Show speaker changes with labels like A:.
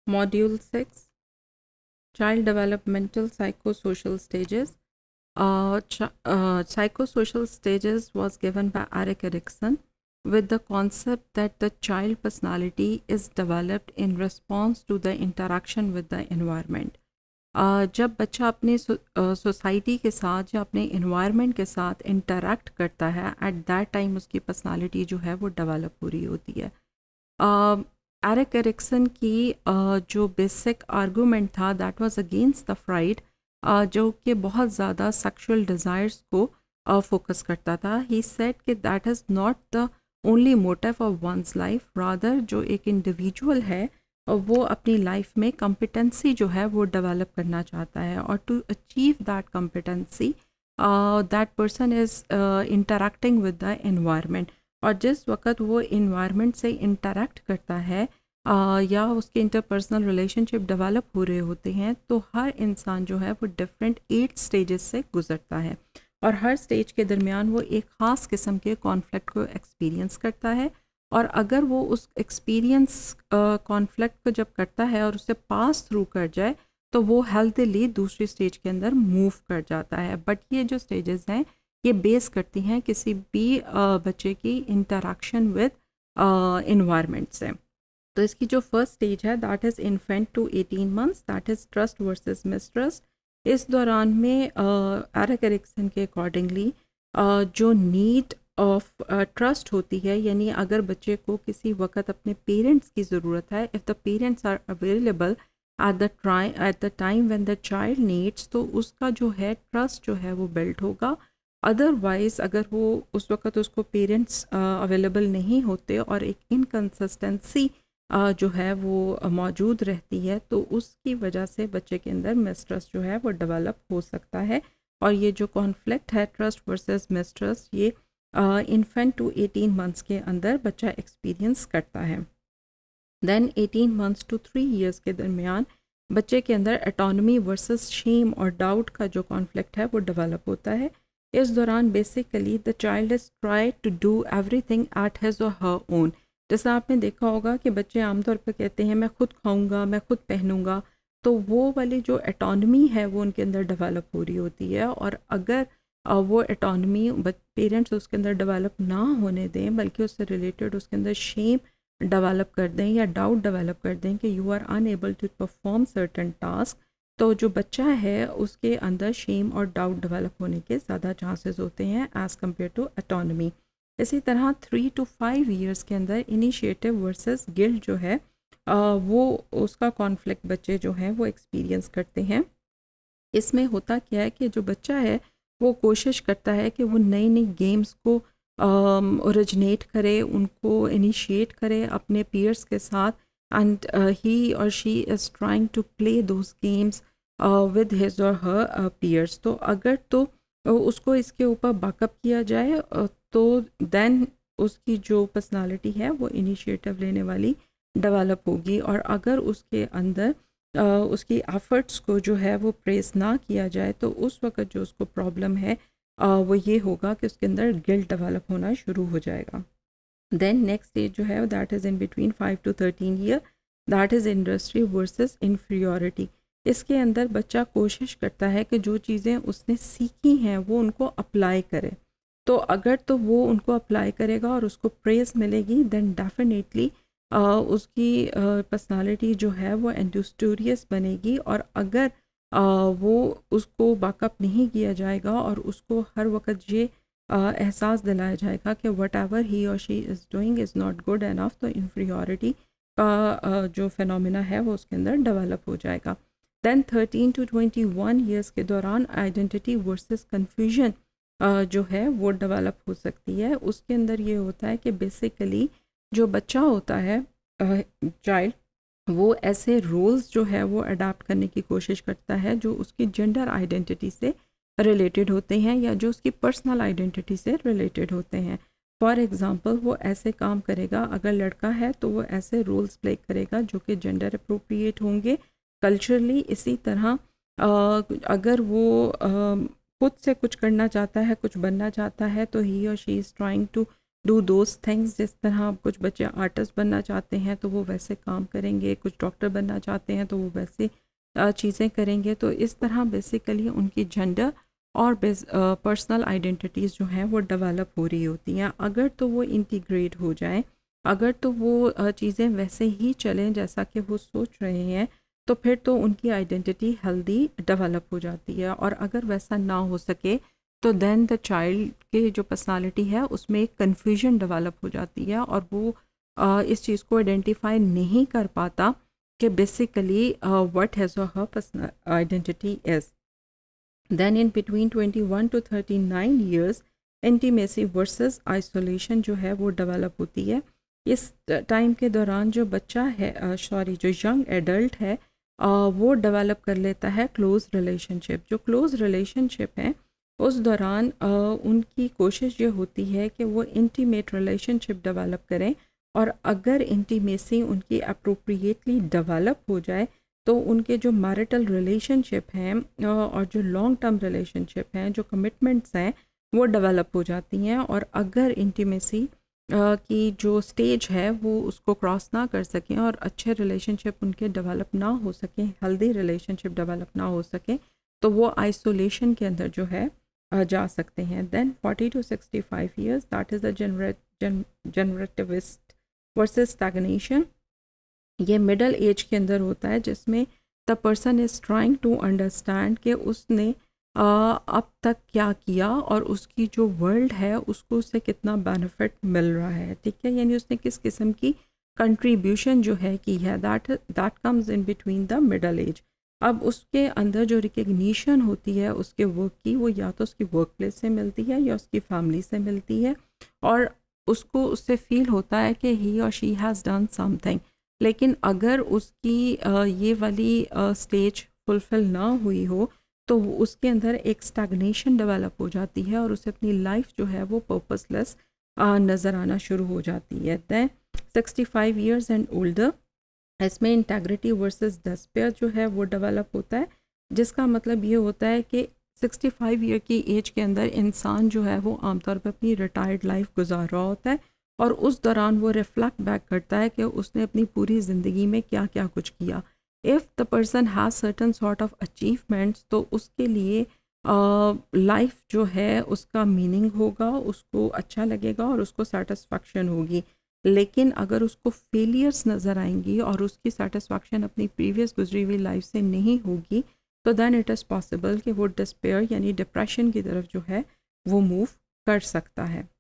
A: Module 6, Child Developmental Psychosocial Stages. Psychosocial stages was given by Erik Erikson with the concept that the child personality is developed in response to the interaction with the environment. जब बच्चा अपने society के साथ या अपने environment के साथ interact करता है, एट दैट टाइम उसकी पर्सनालिटी जो है वो डेवलप हो रही होती है. एरिक एरिक्सन की जो बेसिक आर्गूमेंट था that was against the Freud, जो कि बहुत ज़्यादा सेक्सुअल डिज़ायर्स को फोकस करता था. ही सेड कि that is not the only motive of one's life, rather जो एक इंडिविजुअल है वो अपनी लाइफ में कॉम्पिटेंसी जो है वो डेवलप करना चाहता है, और to achieve that competency that person is interacting with the environment. और जिस वक्त वो इन्वायरमेंट से इंटरेक्ट करता है या उसके इंटरपर्सनल रिलेशनशिप डेवलप हो रहे होते हैं, तो हर इंसान जो है वो डिफरेंट 8 स्टेजेस से गुजरता है, और हर स्टेज के दरमियान वो एक ख़ास किस्म के कॉन्फ्लिक्ट को एक्सपीरियंस करता है. और अगर वो उस एक्सपीरियंस कॉन्फ्लिक्ट को जब करता है और उसे पास थ्रू कर जाए, तो वो हेल्थीली दूसरी स्टेज के अंदर मूव कर जाता है. बट ये जो स्टेजेस हैं ये बेस करती हैं किसी भी बच्चे की इंटरेक्शन विद इन्वायरमेंट से. तो इसकी जो फर्स्ट स्टेज है that is infant to 18 months, that is trust versus mistrust. इस दौरान में एरिक एरिक्सन के अकॉर्डिंगली जो नीड ऑफ ट्रस्ट होती है, यानी अगर बच्चे को किसी वक्त अपने पेरेंट्स की ज़रूरत है, if the parents are available at the time when the child needs, तो उसका जो है ट्रस्ट जो है वो बिल्ड होगा. अदरवाइज़ अगर वो उस वक्त उसको पेरेंट्स अवेलेबल नहीं होते और एक इनकन्सिस्टेंसी जो है वो मौजूद रहती है, तो उसकी वजह से बच्चे के अंदर मिसट्रस्ट जो है वो डेवलप हो सकता है. और ये जो कॉन्फ्लिक्ट है ट्रस्ट वर्सेस मिसट्रस्ट, ये इन्फेंट टू 18 मंथ्स के अंदर बच्चा एक्सपीरियंस करता है. देन 18 मंथ्स टू 3 इयर्स के दरमियान बच्चे के अंदर एटोनमी वर्सेस शेम और डाउट का जो कॉन्फ्लिक्ट है वो डेवलप होता है. इस दौरान basically the child is try to do everything at his or her own. जैसा आपने देखा होगा कि बच्चे आमतौर पर कहते हैं मैं खुद खाऊंगा, मैं खुद पहनूंगा, तो वो वाली जो एटोनमी है वो उनके अंदर डेवलप हो रही होती है. और अगर वो एटोनमी पेरेंट्स उसके अंदर डेवलप ना होने दें, बल्कि उससे रिलेटेड उसके अंदर शेम डेवलप कर दें या डाउट डेवलप कर दें कि you are unable to perform certain task, तो जो बच्चा है उसके अंदर शेम और डाउट डेवलप होने के ज़्यादा चांसेस होते हैं एज़ कम्पेयर टू एटोनमी. इसी तरह 3 to 5 ईयर्स के अंदर इनिशिएटिव वर्सेस गिल्ट जो है वो उसका कॉन्फ्लिक्ट बच्चे जो हैं वो एक्सपीरियंस करते हैं. इसमें होता क्या है कि जो बच्चा है वो कोशिश करता है कि वो नई नई गेम्स को ओरिजिनेट करे, उनको इनिशिएट करे अपने पीयर्स के साथ, and he or she is trying to play those games with his or her peers. तो अगर तो उसको इसके ऊपर बैकअप किया जाए तो देन उसकी जो पर्सनालिटी है वो इनिशिएटिव लेने वाली डेवलप होगी. और अगर उसके अंदर उसकी एफर्ट्स को जो है वो प्रेस ना किया जाए, तो उस वक्त जो उसको प्रॉब्लम है वो ये होगा कि उसके अंदर गिल्ट डेवलप होना शुरू हो जाएगा. देन नेक्स्ट स्टेज जो है that is in between 5 to 13 year, that is industry versus inferiority. इसके अंदर बच्चा कोशिश करता है कि जो चीज़ें उसने सीखी हैं वो उनको अप्लाई करे. तो अगर तो वो उनको अप्लाई करेगा और उसको प्रेस मिलेगी, देन डेफिनेटली उसकी पर्सनालिटी जो है वो एंथुसियास्ट बनेगी. और अगर वो उसको बैकअप नहीं किया जाएगा और उसको हर वक्त ये एहसास दिलाया जाएगा कि what ever he or she is doing is not good enough, तो इन्फीरियोरिटी का जो फिनोमिना है वो उसके अंदर डेवलप हो जाएगा. देन 13 to 21 ईयर्स के दौरान आइडेंटिटी वर्सेस कन्फ्यूजन जो है वो डेवलप हो सकती है. उसके अंदर ये होता है कि बेसिकली जो बच्चा होता है चाइल्ड, वो ऐसे रोल्स जो है वो अडाप्ट करने की कोशिश करता है जो उसकी जेंडर आइडेंटिटी से रिलेटेड होते हैं या जो उसकी पर्सनल आइडेंटिटी से रिलेटेड होते हैं. फॉर एग्ज़ाम्पल वो ऐसे काम करेगा, अगर लड़का है तो वो ऐसे रोल्स प्ले करेगा जो कि जेंडर अप्रोप्रिएट होंगे कल्चरली. इसी तरह अगर वो खुद से कुछ करना चाहता है, कुछ बनना चाहता है, तो he or she is trying to do those things. जिस तरह कुछ बच्चे आर्टिस्ट बनना चाहते हैं तो वो वैसे काम करेंगे, कुछ डॉक्टर बनना चाहते हैं तो वो वैसे चीज़ें करेंगे। तो इस तरह बेसिकली उनकी जेंडर और पर्सनल आइडेंटिटीज़ जो हैं वो डेवलप हो रही होती हैं। अगर तो वो इंटीग्रेट हो जाएं, अगर तो वो चीज़ें वैसे ही चलें जैसा कि वो सोच रहे हैं, तो फिर तो उनकी आइडेंटिटी हेल्दी डेवलप हो जाती है। और अगर वैसा ना हो सके तो देन द चाइल्ड के जो पर्सनालिटी है उसमें एक कन्फ्यूजन डेवलप हो जाती है और वो इस चीज़ को आइडेंटिफाई नहीं कर पाता कि basically what has her personal identity is. Then in between 21 to 39 years intimacy versus isolation जो है वो डेवलप होती है। इस टाइम के दौरान जो बच्चा है जो यंग एडल्ट है वो डेवलप कर लेता है क्लोज़ रिलेशनशिप। जो क्लोज़ रिलेशनशिप है उस दौरान उनकी कोशिश ये होती है कि वो इंटीमेट रिलेशनशिप डेवलप करें, और अगर इंटीमेसी उनकी अप्रोप्रिएटली डेवलप हो जाए तो उनके जो मैरिटल रिलेशनशिप हैं और जो लॉन्ग टर्म रिलेशनशिप हैं, जो कमिटमेंट्स हैं, वो डेवलप हो जाती हैं। और अगर इंटीमेसी की जो स्टेज है वो उसको क्रॉस ना कर सकें और अच्छे रिलेशनशिप उनके डेवलप ना हो सकें, हेल्दी रिलेशनशिप डेवलप ना हो सकें, तो वो आइसोलेशन के अंदर जो है जा सकते हैं। Then 40 to 65 years that is the generativist versus stagnation. ये मिडल एज के अंदर होता है जिसमें the person is trying to understand कि उसने अब तक क्या किया और उसकी जो वर्ल्ड है उसको उससे कितना बेनिफिट मिल रहा है। ठीक है, यानी उसने किस किस्म की कंट्रीब्यूशन जो है की है। That comes in between the middle age. अब उसके अंदर जो रिकग्निशन होती है उसके वर्क की, वो या तो उसकी वर्क प्लेस से मिलती है या उसकी फैमिली से मिलती है, और उसको उससे फील होता है कि ही or she has done something. लेकिन अगर उसकी ये वाली स्टेज फुलफ़िल ना हुई हो तो उसके अंदर एक स्टैग्नेशन डेवलप हो जाती है और उसे अपनी लाइफ जो है वो पर्पसलेस नज़र आना शुरू हो जाती है। दैन 65 ईयर्स एंड ओल्डर, इसमें इंटेग्रिटी वर्सेस डिस्पेयर जो है वो डेवलप होता है, जिसका मतलब ये होता है कि 65 ईयर की एज के अंदर इंसान जो है वो आमतौर पर अपनी रिटायर्ड लाइफ गुजार रहा होता है और उस दौरान वो रिफ्लेक्ट बैक करता है कि उसने अपनी पूरी ज़िंदगी में क्या क्या कुछ किया। If the person has certain sort of achievements तो उसके लिए लाइफ जो है उसका मीनिंग होगा, उसको अच्छा लगेगा और उसको सेटिस्फैक्शन होगी। लेकिन अगर उसको फेलियर्स नज़र आएंगी और उसकी सेटिस्फैक्शन अपनी प्रीवियस गुजरी हुई लाइफ से नहीं होगी, तो देन इट इज़ पॉसिबल कि वो डिस्पेयर यानी डिप्रेशन की तरफ जो है वो मूव कर सकता है।